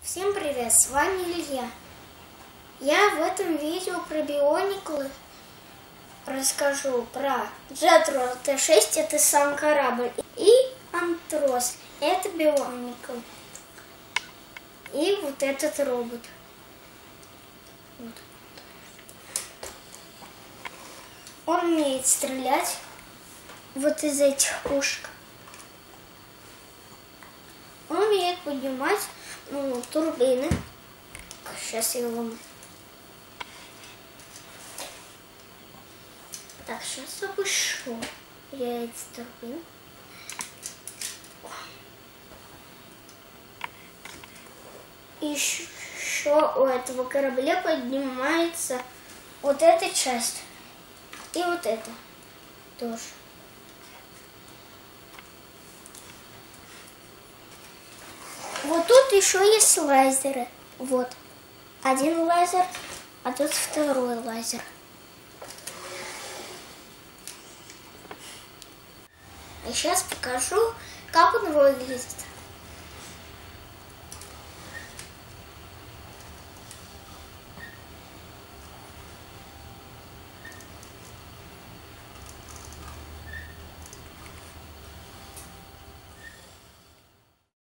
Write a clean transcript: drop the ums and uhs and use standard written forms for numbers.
Всем привет, с вами Илья. Я в этом видео про Бионикл расскажу про Jetro T6, это сам корабль, и Антрос, это Бионикл. И вот этот робот. Вот. Он умеет стрелять вот из этих пушек. Он умеет поднимать турбины. Сейчас я ломаю. Так, сейчас опущу я эти турбины. И еще у этого корабля поднимается вот эта часть. И вот это тоже. Вот тут еще есть лазеры. Вот. Один лазер, а тут второй лазер. А сейчас покажу, как он выглядит.